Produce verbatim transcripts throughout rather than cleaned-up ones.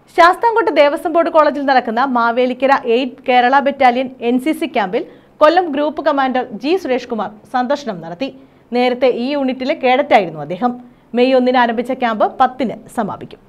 Sasthamkotta Devaswom board കോളേജിൽ നടക്കുന്ന Mavelikkara eight Kerala battalion N C C ക്യാമ്പിൽ Kollam group commander G Suresh Kumar സന്ദർശനം നടത്തി. നേരത്തെ ഈ യൂണിറ്റിലെ കേഡറ്റായിരുന്നു അദ്ദേഹം. മെയ് ഒന്നിന് ആരംഭിച്ച ക്യാമ്പ് പത്തിന് സമാപിക്കും.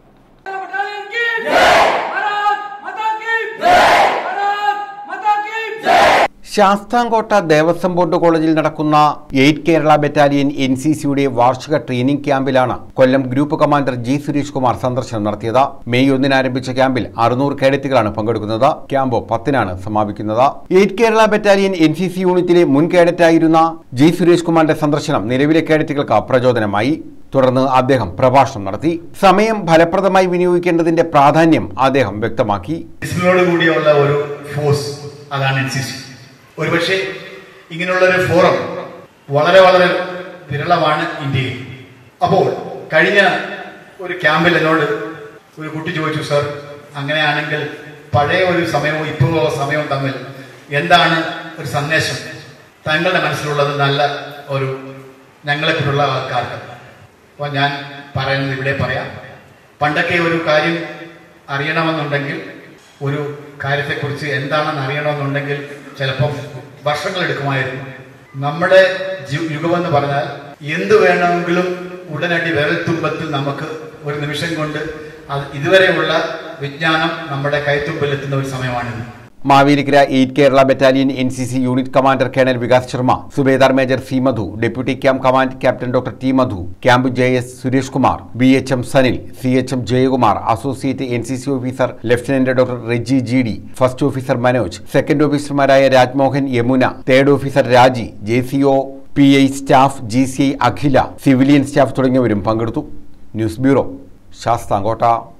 ശാസ്താംകോട്ട ദേവസ്വം ബോർഡ് കോളേജിൽ നടക്കുന്ന eight Kerala battalion N C സിയുടെ വാർഷിക ട്രെയിനിംഗ് ക്യാമ്പിലാണ് Kollam group commander G Suresh Kumar സന്ദർശനം നടത്തിയത്. മെയ് ഒന്നിന് ആരംഭിച്ച ക്യാമ്പിൽ അറുന്നൂറ് കേഡറ്റുകളാണ് പങ്കെടുക്കുന്നത്. ക്യാമ്പ് പത്തിനാണ് സമാപിക്കുന്നത്. Eight Kerala battalion N C C യൂണിറ്റിലെ മുൻ കേഡറ്റായിരുന്ന ജി സുരേഷ് കുമാറിന്റെ സന്ദർശനം നിലവിലെ കേഡറ്റുകൾക്ക് പ്രചോദനമായി. തുടർന്ന് അദ്ദേഹം പ്രഭാഷണം നടത്തി. സമയം ഫലപ്രദമായി വിനിയോഗിക്കേണ്ടതിന്റെ പ്രാധാന്യം അദ്ദേഹം വ്യക്തമാക്കി. ഒരുപക്ഷെ ഇങ്ങനെയുള്ളൊരു ഫോറം വളരെ വളരെ വിരളമാണ് ഇന്ത്യയിൽ. അപ്പോൾ കഴിഞ്ഞ ഒരു ക്യാമ്പിൽ എന്നോട് ഒരു കുട്ടി ചോദിച്ചു, സർ, അങ്ങനെയാണെങ്കിൽ പഴയ ഒരു സമയവും ഇപ്പോഴുള്ള സമയവും തമ്മിൽ എന്താണ് ഒരു സന്ദേശം താങ്കളുടെ മനസ്സിലുള്ളത് നല്ല ഒരു ഞങ്ങളെക്കുറിച്ചുള്ള ആൾക്കാർക്ക്? അപ്പോൾ ഞാൻ പറയുന്നത് ഇവിടെ പറയാം. പണ്ടൊക്കെ ഒരു കാര്യം അറിയണമെന്നുണ്ടെങ്കിൽ, ഒരു കാര്യത്തെക്കുറിച്ച് എന്താണെന്ന് അറിയണമെന്നുണ്ടെങ്കിൽ ചിലപ്പം വർഷങ്ങളെടുക്കുമായിരുന്നു. നമ്മുടെ യുഗമെന്ന് പറഞ്ഞാൽ എന്ത് വേണമെങ്കിലും ഉടനടി വിരൽത്തുമ്പത്തിൽ നമുക്ക് ഒരു നിമിഷം കൊണ്ട് അത് ഇതുവരെയുള്ള വിജ്ഞാനം നമ്മുടെ കൈത്തുമ്പിലെത്തുന്ന ഒരു സമയമാണിത്. Mavelikkara eight Kerala battalion N C C unit commander colonel Vikas Sharma, subedar major C Madhu, deputy camp command captain doctor T Madhu, camp J S Suresh Kumar, B H M Sanil, C H M Jayakumar, associate N C C officer lieutenant doctor Reji G D, first officer Manoj, second ഓഫീസർമാരായ Rajmohan Yamuna, third officer Raji, J C O, P I staff, G C I Akhila, civilian staff തുടങ്ങിയവരും പങ്കെടുത്തു. News bureau, Sasthamkotta.